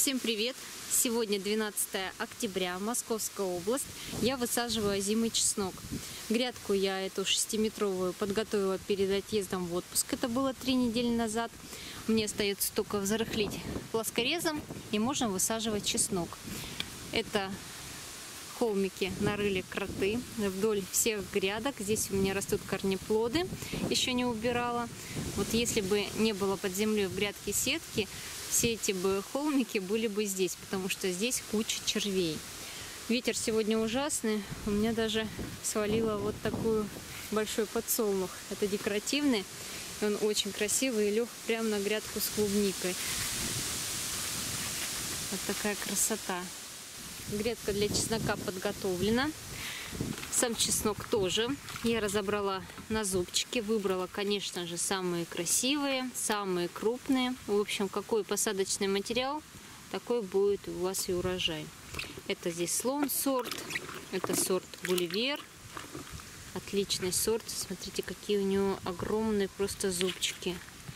Всем привет! Сегодня 12 октября, Московская область. Я высаживаю озимый чеснок. Грядку я эту 6-метровую подготовила перед отъездом в отпуск. Это было 3 недели назад. Мне остается только взрыхлить плоскорезом и можно высаживать чеснок. Это холмики нарыли кроты вдоль всех грядок. Здесь у меня растут корнеплоды, еще не убирала. Вот если бы не было под землей в грядке сетки, все эти бы холмики были бы здесь, потому что здесь куча червей. Ветер сегодня ужасный. У меня даже свалило вот такой большой подсолнух. Это декоративный. Он очень красивый и лег прямо на грядку с клубникой. Вот такая красота. Грядка для чеснока подготовлена. Сам чеснок тоже. Я разобрала на зубчики. Выбрала, конечно же, самые красивые, самые крупные. В общем, какой посадочный материал, такой будет у вас и урожай. Это здесь слон сорт. Это сорт Гулливер. Отличный сорт. Смотрите, какие у него огромные просто зубчики.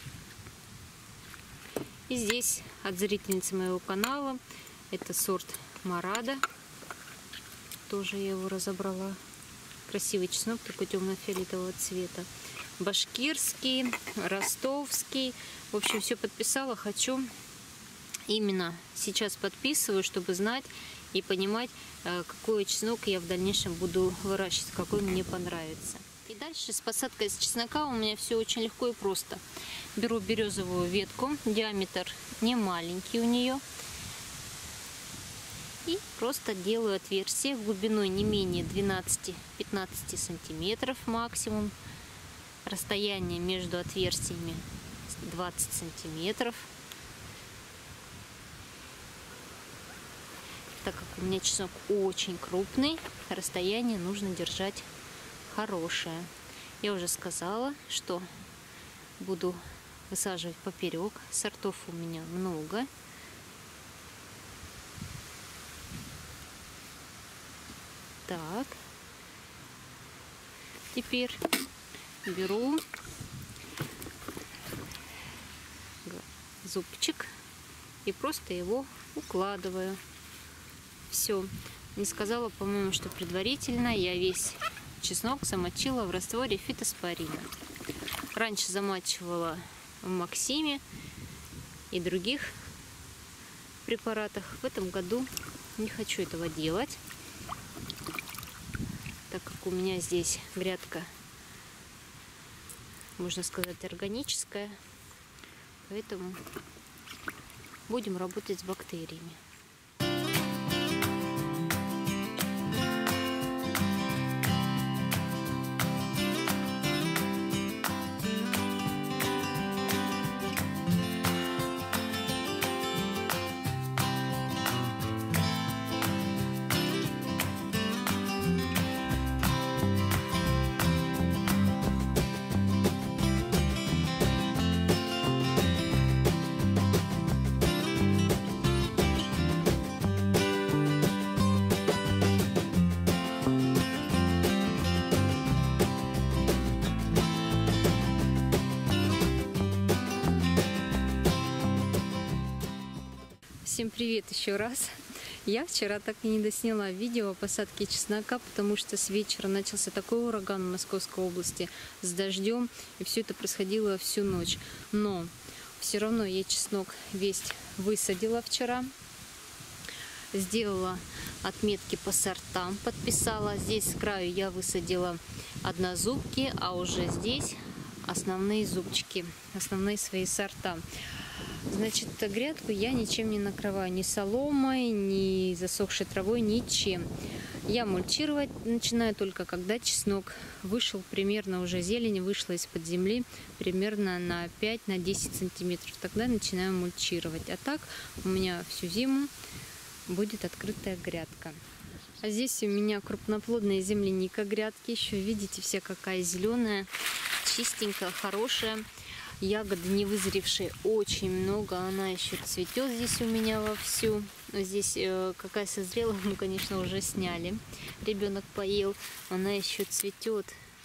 И здесь от зрительницы моего канала. Это сорт Марада. Тоже я его разобрала. Красивый чеснок, такой темно-фиолетового цвета. Башкирский, ростовский. В общем, все подписала. Хочу именно сейчас подписываю, чтобы знать и понимать, какой чеснок я в дальнейшем буду выращивать, какой мне понравится. И дальше с посадкой с чеснока у меня все очень легко и просто. Беру березовую ветку, диаметр не маленький у нее. И просто делаю отверстие глубиной не менее 12-15 сантиметров максимум. Расстояние между отверстиями 20 сантиметров. Так как у меня чеснок очень крупный, расстояние нужно держать хорошее. Я уже сказала, что буду высаживать поперек. Сортов у меня много. Так, теперь беру зубчик и просто его укладываю. Все. Не сказала, по-моему, что предварительно я весь чеснок замочила в растворе фитоспорина. Раньше замачивала в Максиме и других препаратах. В этом году не хочу этого делать, так как у меня здесь грядка, можно сказать, органическая, поэтому будем работать с бактериями. Всем привет еще раз. Я вчера так и не досняла видео о посадке чеснока, потому что с вечера начался такой ураган в Московской области с дождем, и все это происходило всю ночь. Но все равно я чеснок весь высадила вчера. Сделала отметки по сортам, подписала. Здесь с краю я высадила однозубки, а уже здесь основные зубчики, основные свои сорта. Значит, грядку я ничем не накрываю, ни соломой, ни засохшей травой, ничем. Я мульчировать начинаю только когда чеснок вышел примерно, уже зелень вышла из-под земли примерно на 5-10 сантиметров. Тогда начинаю мульчировать. А так у меня всю зиму будет открытая грядка. А здесь у меня крупноплодная земляника грядки. Еще видите, вся какая зеленая, чистенькая, хорошая. Ягоды не вызревшие очень много, она еще цветет здесь у меня вовсю. Здесь какая созрела, мы, конечно, уже сняли. Ребенок поел, она еще цветет.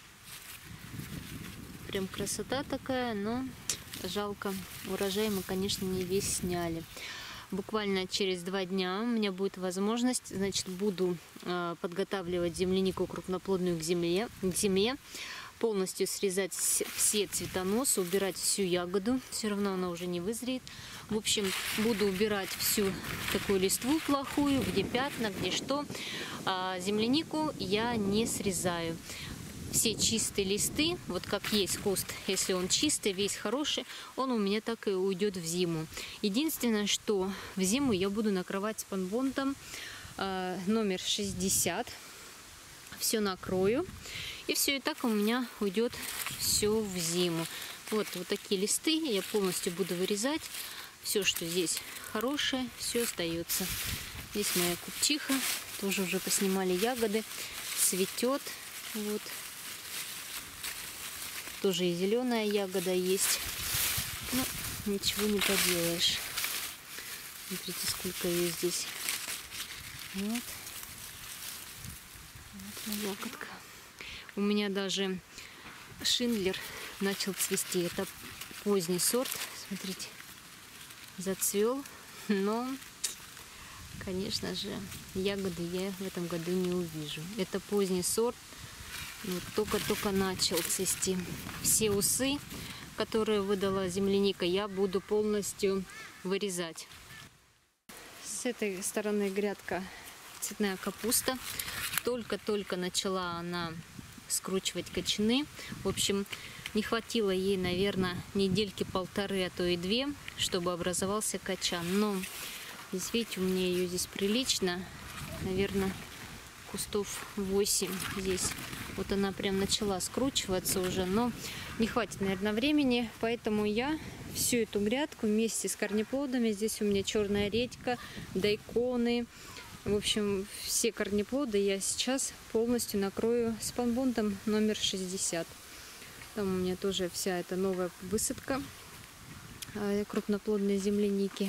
Прям красота такая, но жалко. Урожай мы, конечно, не весь сняли. Буквально через 2 дня у меня будет возможность, значит, буду подготавливать землянику крупноплодную к зиме, полностью срезать все цветоносы, убирать всю ягоду, все равно она уже не вызреет. В общем, буду убирать всю такую листву плохую, где пятна, где что. А землянику я не срезаю. Все чистые листы, вот как есть куст, если он чистый, весь хороший, он у меня так и уйдет в зиму. Единственное, что в зиму я буду накрывать спанбондом номер 60. Все накрою. И все, и так у меня уйдет все в зиму. Вот такие листы я полностью буду вырезать. Все, что здесь хорошее, все остается. Здесь моя купчиха. Тоже уже поснимали ягоды. Цветет. Вот. Тоже и зеленая ягода есть. Ну, ничего не поделаешь. Смотрите, сколько ее здесь. Вот. Вот ягодка. У меня даже шиндлер начал цвести. Это поздний сорт. Смотрите, зацвел. Но, конечно же, ягоды я в этом году не увижу. Это поздний сорт. Вот только-только начал цвести. Все усы, которые выдала земляника, я буду полностью вырезать. С этой стороны грядка цветная капуста. Только-только начала она скручивать кочаны. В общем, не хватило ей, наверное, недельки полторы, а то и 2, чтобы образовался качан. Но здесь, видите, у меня ее здесь прилично. Наверное, кустов 8 здесь. Вот она прям начала скручиваться уже, но не хватит, наверное, времени. Поэтому я всю эту грядку вместе с корнеплодами, здесь у меня черная редька, дайконы, в общем, все корнеплоды я сейчас полностью накрою спанбондом номер 60. Там у меня тоже вся эта новая высадка крупноплодной земляники.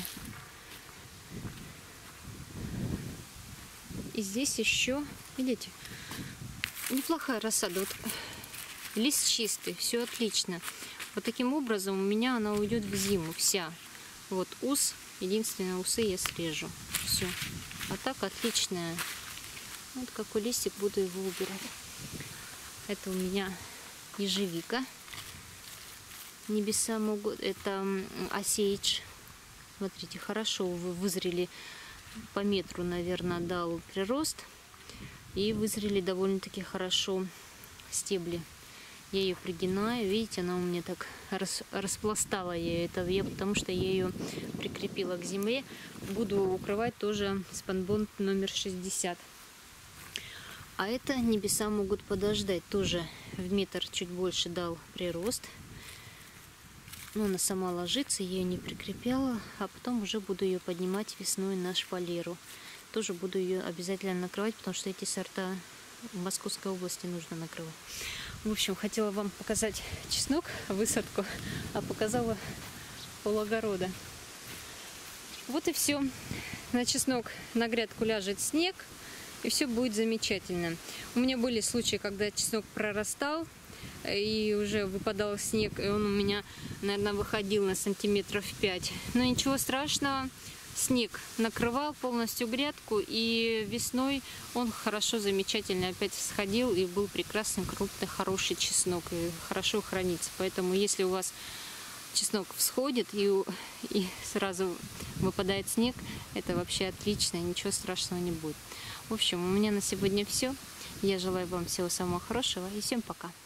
И здесь еще, видите, неплохая рассада. Вот лист чистый, все отлично. Вот таким образом у меня она уйдет в зиму вся. Вот ус, единственное, усы я срежу. Все. А так отличная. Вот какой листик, буду его убирать. Это у меня ежевика. Небеса могут. Это осейдж. Смотрите, хорошо вызрели. По метру, наверное, дал прирост. И вызрели довольно-таки хорошо стебли. Я ее пригинаю. Видите, она у меня так распластала я это, потому что я ее прикрепила к земле. Буду укрывать тоже спанбонд номер 60. А это небеса могут подождать. Тоже в метр чуть больше дал прирост. Но она сама ложится, я ее не прикрепляла. А потом уже буду ее поднимать весной на шпалеру. Тоже буду ее обязательно накрывать, потому что эти сорта в Московской области нужно накрывать. В общем, хотела вам показать чеснок, высадку, а показала полугорода. Вот и все. На чеснок, на грядку ляжет снег, и все будет замечательно. У меня были случаи, когда чеснок прорастал, и уже выпадал снег, и он у меня, наверное, выходил на сантиметров 5. Но ничего страшного. Снег накрывал полностью грядку, и весной он хорошо, замечательно опять всходил, и был прекрасный, крупный, хороший чеснок, и хорошо хранится. Поэтому, если у вас чеснок всходит и сразу выпадает снег, это вообще отлично, ничего страшного не будет. В общем, у меня на сегодня все. Я желаю вам всего самого хорошего, и всем пока.